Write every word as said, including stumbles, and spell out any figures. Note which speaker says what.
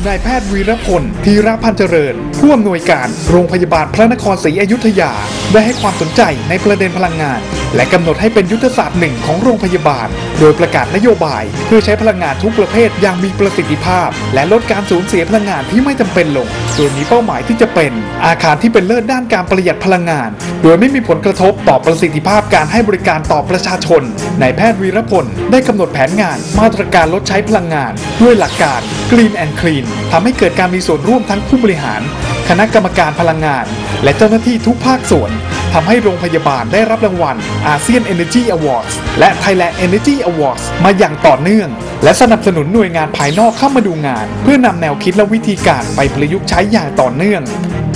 Speaker 1: นายแพทย์วีรพลธีรพันธ์เจริญผู้อำนวยการโรงพยาบาลพระนครศรีอยุธยาได้ให้ความสนใจในประเด็นพลังงานและกำหนดให้เป็นยุทธศาสตร์หนึ่งของโรงพยาบาลโดยประกาศนโยบายเพื่อใช้พลังงานทุกประเภทอย่างมีประสิทธิภาพและลดการสูญเสียพลังงานที่ไม่จำเป็นลงโดยมีเป้าหมายที่จะเป็นอาคารที่เป็นเลิศด้านการประหยัดพลังงานโดยไม่มีผลกระทบต่อประสิทธิภาพการให้บริการต่อประชาชนนายแพทย์วีรพลได้กำหนดแผนงานมาตรการลดใช้พลังงานด้วยหลักการ Green and Clean ทำให้เกิดการมีส่วนร่วมทั้งผู้บริหารคณะกรรมการพลังงานและเจ้าหน้าที่ทุกภาคส่วนทำให้โรงพยาบาลได้รับรางวัล อาเซียน Energy Awards และ Thailand Energy Awards มาอย่างต่อเนื่องและสนับสนุนหน่วยงานภายนอกเข้ามาดูงานเพื่อนำแนวคิดและวิธีการไปประยุกต์ใช้อย่างต่อเนื่อง